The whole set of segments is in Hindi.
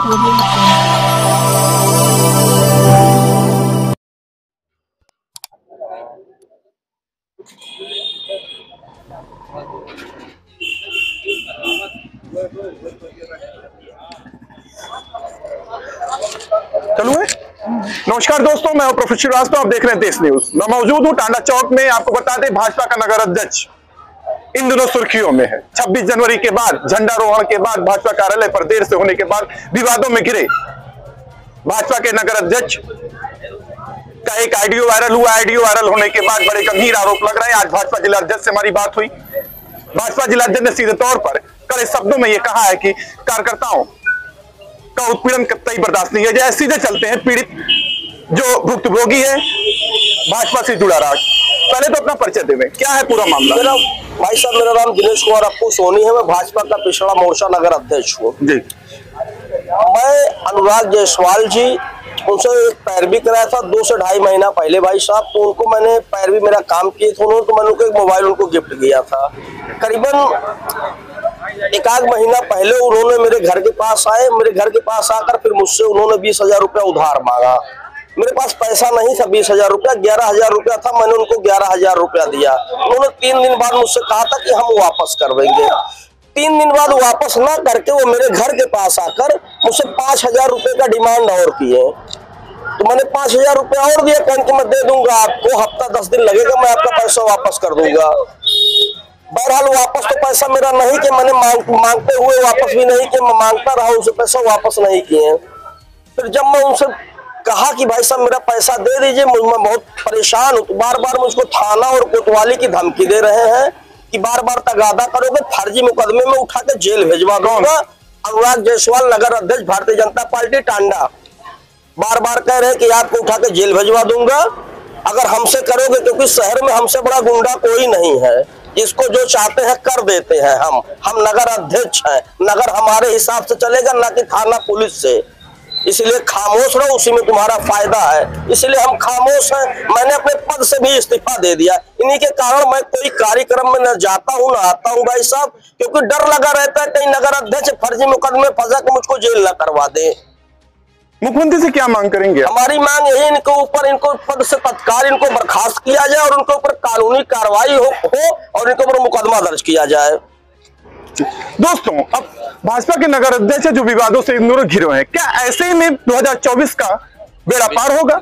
चलो है। नमस्कार दोस्तों, मैं प्रोफेसर श्रीवास्तव, आप देख रहे हैं देश न्यूज। मैं मौजूद हूं टांडा चौक में। आपको बता दें, भाजपा का नगर अध्यक्ष इन दिनों सुर्खियों में है। 26 जनवरी के बाद, झंडारोहण के बाद, भाजपा कार्यालय पर देर से होने के बाद विवादों में घिरे भाजपा के नगर अध्यक्ष का एक ऑडियो वायरल हुआ। ऑडियो वायरल होने के बाद बड़े गंभीर आरोप लग रहे हैं। आज भाजपा जिला अध्यक्ष से हमारी बात हुई। भाजपा जिला अध्यक्ष ने सीधे तौर पर कड़े शब्दों में यह कहा है कि कार्यकर्ताओं का उत्पीड़न कतई बर्दाश्त नहीं है जाए। सीधे चलते हैं, पीड़ित जो भुक्तभोगी है भाजपा से जुड़ा रहा। पहले तो अपना परिचय देवें, क्या है पूरा मामला? भाई साहब, मेरा नाम दिनेश कुमार अप्पू सोनी है। मैं भाजपा का पिछड़ा मोर्चा नगर अध्यक्ष हूँ जी। मैं अनुराग जायसवाल जी, उनसे एक पैरवी कराया था 2 से ढाई महीना पहले भाई साहब। तो उनको मैंने पैरवी मेरा काम किए थे उन्होंने, तो मैंने उनको एक मोबाइल उनको गिफ्ट किया था। करीबन एक आध महीना पहले उन्होंने मेरे घर के पास आए। मेरे घर के पास आकर फिर मुझसे उन्होंने 20,000 रुपया उधार मांगा। मेरे पास पैसा नहीं था 20,000 रुपया, 11,000 रुपया था। मैंने उनको 11,000 रुपया दिया। उन्होंने 3 दिन बाद मुझसे कहा था कि हम वापस कर देंगे। 3 दिन बाद वापस ना करके वो मेरे घर के पास आकर मुझसे 5,000 रुपये का डिमांड और किए। तो मैंने 5,000 रुपया और दिया, कहने कि मैं दे दूंगा आपको, हफ्ता 10 दिन लगेगा, मैं आपका पैसा वापस कर दूंगा। बहरहाल वापस तो पैसा मेरा नहीं कि मैंने मांगते हुए वापस भी नहीं कि मैं मांगता रहा, उनसे पैसा वापस नहीं किए। फिर जब मैं उनसे कहा कि भाई साहब मेरा पैसा दे दीजिए, मैं बहुत परेशान हूँ, तो बार बार मुझको थाना और कोतवाली की धमकी दे रहे हैं कि बार बार तगादा करोगे, फर्जी मुकदमे में उठा के जेल भेजवा दूंगा। अनुराग जायसवाल, नगर अध्यक्ष, भारतीय जनता पार्टी, टांडा, बार बार कह रहे हैं कि आपको उठा के जेल भेजवा दूंगा अगर हमसे करोगे, क्योंकि शहर में हमसे बड़ा गुंडा कोई नहीं है। इसको जो चाहते हैं कर देते हैं। हम नगर अध्यक्ष हैं, नगर हमारे हिसाब से चलेगा, ना कि थाना पुलिस से। इसलिए खामोश रहो, उसी में तुम्हारा फायदा है। इसलिए हम खामोश हैं। मैंने अपने पद से भी इस्तीफा दे दिया। इन्हीं के कारण मैं कोई कार्यक्रम में न जाता हूं, न आता हूं भाई साहब, क्योंकि डर लगा रहता है कहीं नगर अध्यक्ष फर्जी मुकदमे फंसा के मुझको जेल न करवा दे। मुख्यमंत्री से क्या मांग करेंगे? हमारी मांग यही, इनके ऊपर, इनको पद से तत्काल इनको बर्खास्त किया जाए और उनके ऊपर कानूनी कार्रवाई हो और इनके ऊपर मुकदमा दर्ज किया जाए। दोस्तों, अब भाजपा के नगर अध्यक्ष जो विवादों से इग्नोर घिरे हैं, क्या ऐसे में 2024 का बेड़ा पार होगा?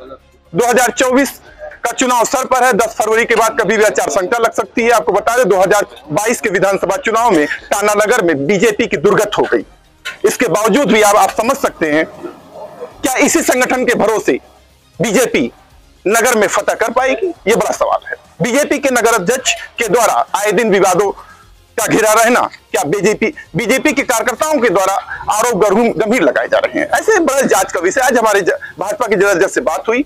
2024 का चुनाव सर पर है। 10 फरवरी के बाद कभी भी आचार संहिता लग सकती है। आपको बता दें, 2022 के विधानसभा चुनाव में टांडा नगर में बीजेपी की दुर्गत हो गई। इसके बावजूद भी आप समझ सकते हैं, क्या इसी संगठन के भरोसे बीजेपी नगर में फतह कर पाएगी? यह बड़ा सवाल है। बीजेपी के नगर अध्यक्ष के द्वारा आए दिन विवादों का घिरा रहना, क्या बीजेपी के कार्यकर्ताओं के द्वारा आरोप गंभीर लगाए जा रहे हैं? ऐसे बड़े जांच का विषय। आज हमारे भाजपा के जिला अध्यक्ष से बात हुई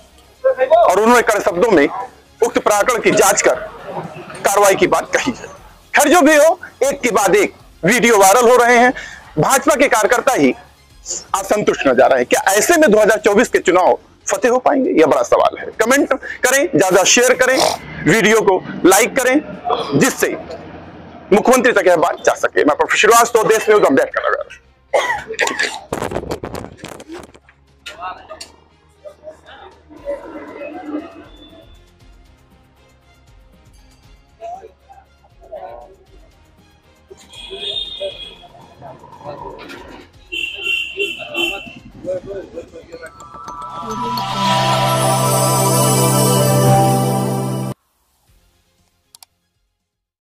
और उन्होंने कड़े शब्दों में उक्त प्रकरण की जांच कर कार्रवाई की बात कही है। खैर, जो भी हो, एक के बाद एक वीडियो वायरल हो रहे हैं। भाजपा के कार्यकर्ता ही असंतुष्ट नजर आ रहे हैं। क्या ऐसे में 2024 के चुनाव फतेह हो पाएंगे? यह बड़ा सवाल है। कमेंट करें, ज्यादा शेयर करें, वीडियो को लाइक करें, जिससे मुख्यमंत्री तक यह बात जा सके। मैं professor Shrivastava, Desh news, Ambedkar Nagar. Thank you.